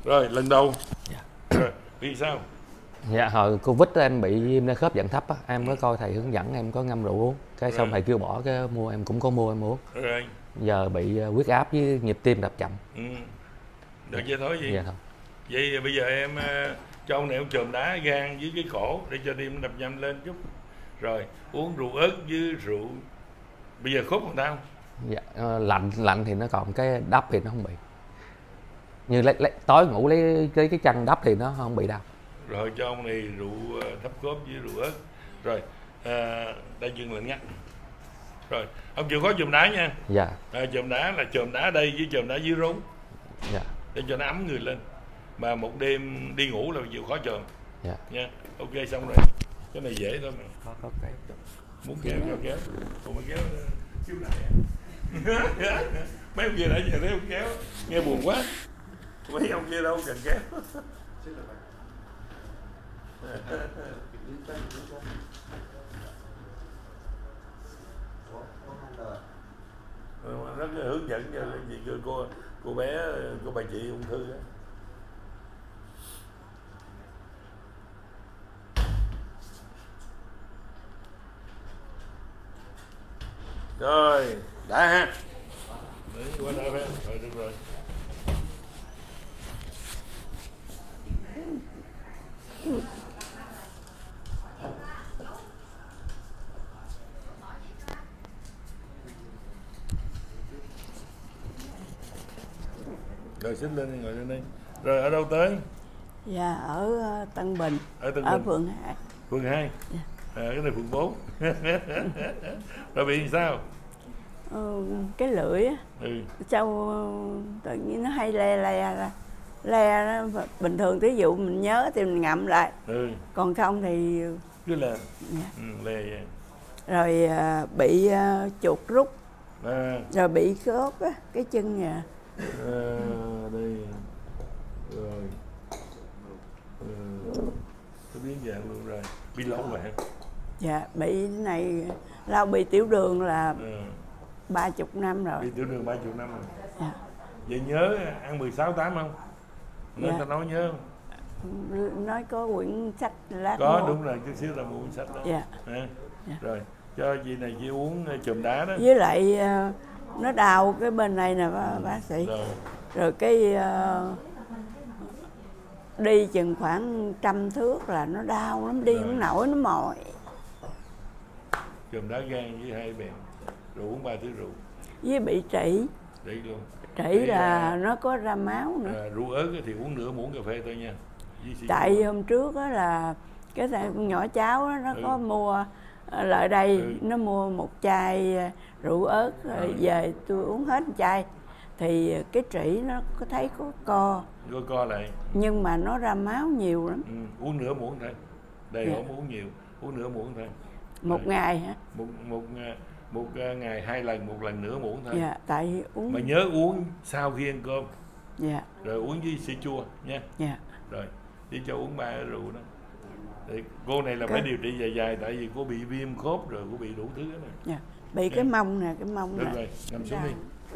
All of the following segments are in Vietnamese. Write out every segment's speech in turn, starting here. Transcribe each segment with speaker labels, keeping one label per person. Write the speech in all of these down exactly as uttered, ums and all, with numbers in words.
Speaker 1: Rồi lần đầu.
Speaker 2: Dạ.
Speaker 1: Rồi, vì sao?
Speaker 2: Dạ hồi Covid đó, em bị viêm đa khớp dạng thấp á, em có coi thầy hướng dẫn em có ngâm rượu uống, cái
Speaker 1: Rồi.
Speaker 2: xong thầy kêu bỏ cái mua em cũng có mua em uống.
Speaker 1: Rồi.
Speaker 2: Giờ bị uh, huyết áp với nhịp tim đập chậm.
Speaker 1: Ừ. Được vậy thôi gì?
Speaker 2: Dạ thôi.
Speaker 1: Vậy bây giờ em uh, cho ông này ông chườm đá gan dưới cái cổ để cho tim đập nhanh lên chút. Rồi uống rượu ớt với rượu. Bây giờ khớp còn đau?
Speaker 2: Dạ uh, lạnh lạnh thì nó còn, cái đắp thì nó không bị. Như lấy, lấy tối ngủ lấy cái cái chăn đắp thì nó không bị đau.
Speaker 1: Rồi cho ông này rượu uh, thấp khớp với rượu ớt. Rồi uh, tay chân lạnh ngắt. Rồi ông chịu khó chườm đá nha.
Speaker 2: Dạ.
Speaker 1: À, chườm đá là chườm đá đây với chườm đá dưới rốn.
Speaker 2: Dạ.
Speaker 1: Để cho nó ấm người lên. Mà một đêm đi ngủ là chịu khó chườm.
Speaker 2: Dạ.
Speaker 1: Nha. Ok xong rồi. Cái này dễ thôi mà.
Speaker 2: Có có cái.
Speaker 1: Muốn kéo cho kéo. Còn mới kéo chiếu lại. Mấy ông kia đã giờ thấy ông kéo nghe buồn quá. Mấy ông kia đâu cần kéo. Rất là hướng dẫn cho chị cô cô bé cô bà chị ung thư đó. Rồi đã ha. Đấy, qua đây phải rồi được rồi. Rồi xích lên ngồi lên đây. Rồi ở đâu tới?
Speaker 3: Dạ ở uh, Tân Bình.
Speaker 1: Ở Tân
Speaker 3: Ở
Speaker 1: Bình.
Speaker 3: phường hai.
Speaker 1: Phường hai.
Speaker 3: Dạ.
Speaker 1: À, cái này phường bốn. Rồi bị sao?
Speaker 3: Ừ, cái lưỡi á.
Speaker 1: Ừ.
Speaker 3: Sau tự nhiên nó hay le le ra. Le đó, bình thường thí dụ mình nhớ thì mình ngậm lại.
Speaker 1: Ừ.
Speaker 3: Còn không thì
Speaker 1: Cứ là
Speaker 3: dạ.
Speaker 1: Ừ, le vậy.
Speaker 3: Rồi uh, bị uh, chuột rút.
Speaker 1: À.
Speaker 3: Rồi bị khớp á, cái chân nhà.
Speaker 1: À, đây. Rồi. Ừ. Tôi biến dạng luôn rồi. Bị lâu rồi hả?
Speaker 3: Dạ, bị cái này lao bị tiểu đường là
Speaker 1: Ừ.
Speaker 3: ba chục năm rồi.
Speaker 1: Bị tiểu đường ba chục năm rồi.
Speaker 3: Dạ.
Speaker 1: Vậy nhớ ăn mười sáu tám không? Nói
Speaker 3: Dạ.
Speaker 1: ta nói nhớ không?
Speaker 3: Nói có quyển sách lát
Speaker 1: Có
Speaker 3: mua.
Speaker 1: đúng rồi, chút xíu là mua quyển sách đó.
Speaker 3: Dạ.
Speaker 1: À.
Speaker 3: Dạ.
Speaker 1: Rồi, cho chị này chị uống chùm đá đó.
Speaker 3: Với lại uh, nó đau cái bên này nè bác, bác sĩ.
Speaker 1: Rồi.
Speaker 3: Rồi cái uh, đi chừng khoảng trăm thước là nó đau lắm, đi không nổi, nó mỏi.
Speaker 1: Chùm đá gan với hai bèn. Rồi uống ba thứ rượu.
Speaker 3: Với bị trĩ.
Speaker 1: Trĩ luôn.
Speaker 3: Trĩ là nó có ra máu nữa.
Speaker 1: À, rượu ớt thì uống nửa muỗng cà phê thôi nha.
Speaker 3: Tại hôm trước đó là cái thằng nhỏ cháu đó, nó
Speaker 1: ừ.
Speaker 3: có mua lại đây,
Speaker 1: ừ.
Speaker 3: nó mua một chai rượu ớt rồi ừ. về tôi uống hết một chai. Thì cái trĩ nó có thấy có co.
Speaker 1: Có co lại.
Speaker 3: Nhưng mà nó ra máu nhiều lắm.
Speaker 1: Ừ. Uống nửa muỗng thôi. Đây
Speaker 3: dạ.
Speaker 1: không uống nhiều, uống nửa muỗng thôi.
Speaker 3: Một rồi. Ngày hả?
Speaker 1: Một, một, một ngày hai lần, một lần nửa muỗng thôi.
Speaker 3: Dạ, tại uống.
Speaker 1: Mà nhớ uống sau khi ăn cơm.
Speaker 3: Dạ.
Speaker 1: Rồi uống với sữa chua nha.
Speaker 3: Dạ.
Speaker 1: Rồi, đi cho uống ba rượu đó. Thì cô này là cái... phải điều trị dài dài tại vì cô bị viêm khớp rồi, cô bị đủ thứ đó.
Speaker 3: Dạ. Bị yeah. cái mông nè, cái mông
Speaker 1: Được
Speaker 3: nè.
Speaker 1: rồi, nằm xuống đi.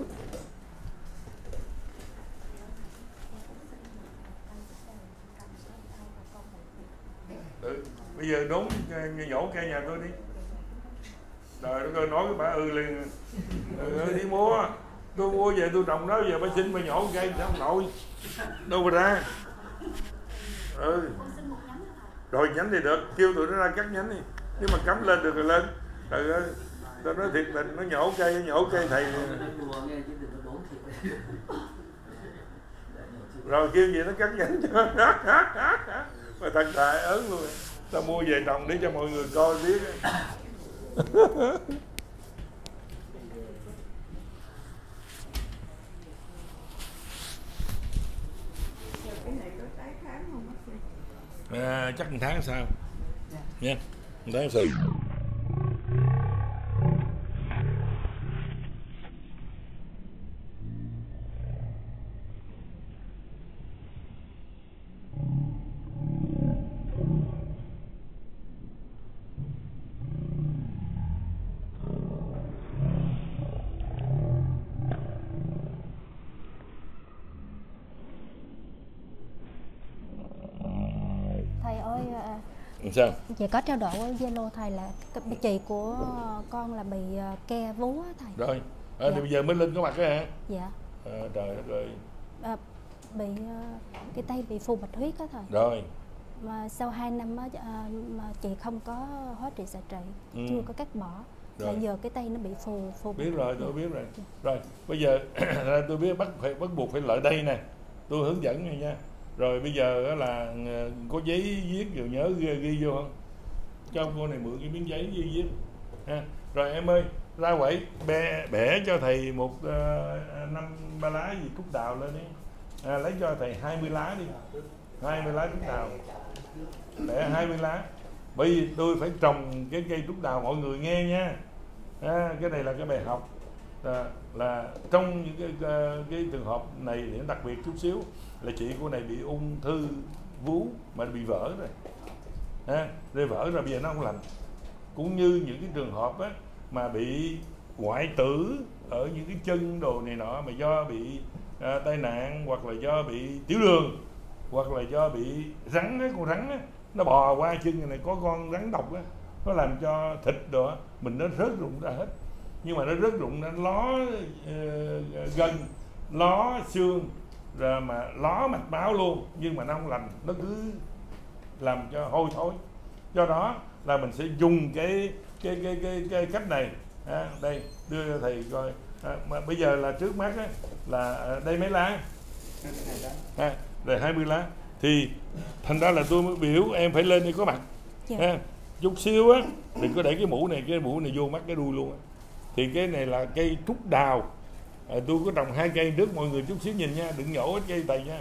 Speaker 1: Ừ, bây giờ đốn nhổ cây nhà tôi đi. Rồi nó coi nói với bà ừ liền. Ừ, đi mua. Tôi mua về tôi trồng đó, giờ bà xin bà nhổ cây sao không nổi. Đâu mà ra. Ừ. Rồi nhánh thì được, kêu tụi nó ra cắt nhánh đi. Nhưng mà cắm lên được rồi lên. Trời ơi, tao nói thiệt tình, nó nhổ cây, nhổ cây thầy. Rồi kêu gì nó cắt nhánh cho. Mà thật thà ớn luôn. Tao mua về trồng để cho mọi người coi biết. À, chắc một tháng sau nha. Yeah. Một tháng sau. Làm sao?
Speaker 4: Chị có trao đổi với Zalo thầy là cái chị của con là bị ke vú á thầy.
Speaker 1: Rồi, à,
Speaker 4: dạ.
Speaker 1: thì bây giờ mới lên có mặt á hả?
Speaker 4: Dạ.
Speaker 1: À, trời đất ơi.
Speaker 4: À, bị cái tay bị phù bạch huyết á thầy.
Speaker 1: Rồi.
Speaker 4: Mà sau hai năm á mà chị không có hóa trị xạ trị, ừ. chưa có cắt bỏ. Rồi. Là giờ cái tay nó bị phù phù.
Speaker 1: Biết rồi, tôi biết rồi. Dạ. Rồi, bây giờ tôi biết bắt phải bắt buộc phải lại đây nè. Tôi hướng dẫn này nha. Rồi bây giờ là có giấy viết rồi nhớ ghi, ghi vô không? Cho cô này mượn cái miếng giấy ghi viết. Ha. Rồi em ơi, ra quẩy bẻ, bẻ cho thầy một uh, năm ba lá gì cúc đào lên đi. À, lấy cho thầy hai mươi lá đi. hai mươi lá cúc đào. Bẻ hai mươi lá. Bởi vì tôi phải trồng cái cây cúc đào mọi người nghe nha. À, cái này là cái bài học. À, là trong những cái, cái, cái trường hợp này thì đặc biệt chút xíu là chị cô này bị ung thư vú mà bị vỡ rồi, à, rồi vỡ rồi bây giờ nó không lành. Cũng như những cái trường hợp á, mà bị hoại tử ở những cái chân đồ này nọ mà do bị à, tai nạn hoặc là do bị tiểu đường hoặc là do bị rắn á, con rắn á, nó bò qua chân này, có con rắn độc á, nó làm cho thịt đó mình nó rớt rụng ra hết. Nhưng mà nó rớt rụng nó ló uh, gân, ló xương, rồi mà ló mạch máu luôn, nhưng mà nó không lành, nó cứ làm cho hôi thối. Do đó là mình sẽ dùng cái cái cái cái, cái cách này. À, đây đưa cho thầy coi. À, mà bây giờ là trước mắt á, là à, đây mấy lá, à, rồi hai mươi lá. Thì thành ra là tôi mới biểu em phải lên đây có mặt.
Speaker 4: Dạ.
Speaker 1: À, chút xíu á, đừng có để cái mũ này cái mũ này vô mắt cái đuôi luôn á. Thì cái này là cây trúc đào. À, tôi có trồng hai cây trước, mọi người chút xíu nhìn nha, đừng nhổ hết cây thầy nha.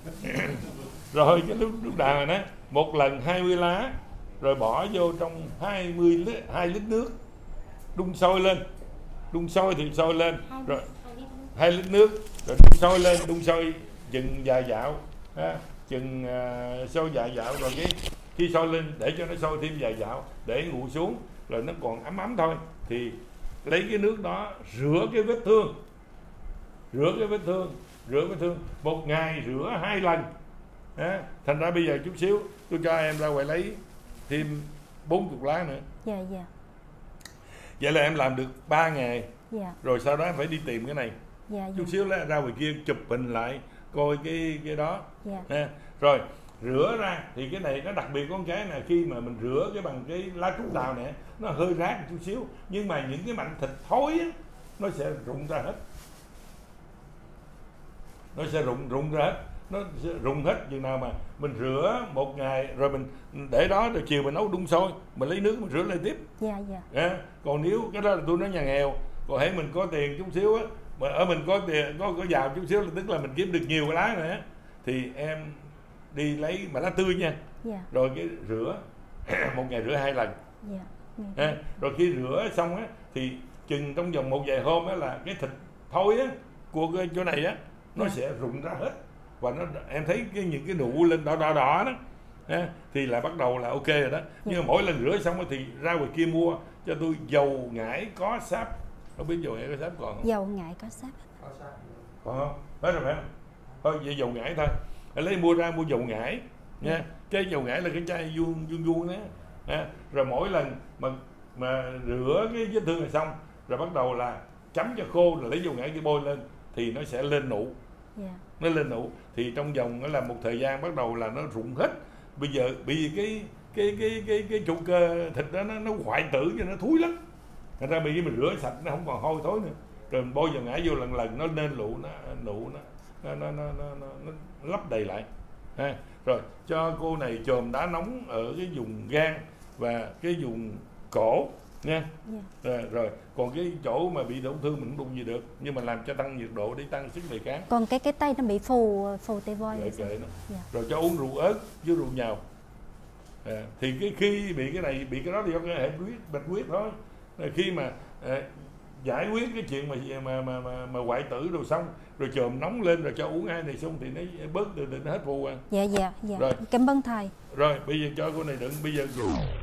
Speaker 1: Rồi cái trúc đào này đó, một lần hai mươi lá, rồi bỏ vô trong hai mươi lít, hai lít nước, đun sôi lên, đun sôi thì sôi lên, rồi hai lít nước, rồi đun sôi lên, đun sôi chừng vài dạo, ha, chừng uh, sôi vài dạo, rồi cái khi sôi lên để cho nó sôi thêm vài dạo, để nguội xuống, rồi nó còn ấm ấm thôi, thì lấy cái nước đó rửa cái vết thương, rửa cái vết thương, rửa vết thương, một ngày rửa hai lần. À, thành ra bây giờ chút xíu tôi cho em ra ngoài lấy thêm bốn mươi lá nữa.
Speaker 4: Dạ dạ.
Speaker 1: Vậy là em làm được ba ngày.
Speaker 4: Dạ.
Speaker 1: Rồi sau đó em phải đi tìm cái này.
Speaker 4: Dạ,
Speaker 1: chút
Speaker 4: dạ.
Speaker 1: xíu ra ra ngoài kia chụp hình lại coi cái cái đó.
Speaker 4: Dạ.
Speaker 1: À, rồi rửa ra thì cái này nó đặc biệt con cái là khi mà mình rửa cái bằng cái lá trúc đào này nó hơi rát một chút xíu, nhưng mà những cái mảnh thịt thối á, nó sẽ rụng ra hết, nó sẽ rụng rụng ra hết, nó sẽ rụng hết. Chừng nào mà mình rửa một ngày rồi mình để đó, rồi chiều mình nấu đun sôi, mình lấy nước mình rửa lại tiếp.
Speaker 4: Dạ dạ.
Speaker 1: À, còn nếu cái đó là tôi nói nhà nghèo, còn hãy mình có tiền chút xíu á, mà ở mình có tiền có có giàu chút xíu là tức là mình kiếm được nhiều cái lá này á, thì em đi lấy mà lá tươi nha.
Speaker 4: Dạ.
Speaker 1: Rồi cái rửa một ngày rửa hai lần.
Speaker 4: Dạ.
Speaker 1: À, rồi khi rửa xong á thì chừng trong vòng một vài hôm á là cái thịt thối á của cái chỗ này á nó dạ. sẽ rụng ra hết, và nó em thấy cái những cái nụ lên đỏ đỏ đỏ đó à, thì là bắt đầu là ok rồi đó. Nhưng mà mỗi lần rửa xong á thì ra ngoài kia mua cho tôi dầu ngải có sáp, không biết dầu ngải có sáp còn không?
Speaker 4: Dầu ngải có sáp.
Speaker 1: Còn không? Phải rồi phải không? Thôi vậy dầu ngải thôi. Lấy mua ra mua dầu ngải nha. Yeah. Cái dầu ngải là cái chai vuông vuông vuông đó. À, rồi mỗi lần mà mà rửa cái vết thương này xong rồi bắt đầu là chấm cho khô, rồi lấy dầu ngải cái bôi lên thì nó sẽ lên nụ. Yeah. Nó lên nụ thì trong vòng nó là một thời gian bắt đầu là nó rụng hết. Bây giờ bị cái cái cái cái cái trụ cơ thịt đó nó nó hoại tử cho nó thúi lắm. Thành ra bị mình rửa sạch nó không còn hôi thối nữa. Rồi mình bôi dầu ngải vô lần lần nó lên nụ, nó nụ nó nó nó nó, nó, nó, nó lấp đầy lại. À, rồi cho cô này chườm đá nóng ở cái vùng gan và cái vùng cổ nha. Yeah. Rồi, rồi còn cái chỗ mà bị tổn thương mình không đụng gì được, nhưng mà làm cho tăng nhiệt độ để tăng sức đề kháng.
Speaker 4: Còn cái cái tay nó bị phù phù tê voi
Speaker 1: rồi,
Speaker 4: rồi,
Speaker 1: yeah. rồi cho uống rượu ớt với rượu nhào. À, thì cái khi bị cái này bị cái đó thì do cái hệ huyết bạch huyết thôi. Rồi khi mà à, giải quyết cái chuyện mà mà mà mà, mà hoại tử rồi xong rồi chườm nóng lên rồi cho uống hai này xong thì nó bớt từ từ nó hết phù à.
Speaker 4: Dạ dạ dạ.
Speaker 1: Rồi.
Speaker 4: Cảm ơn thầy.
Speaker 1: Rồi bây giờ cho cô này đựng bây giờ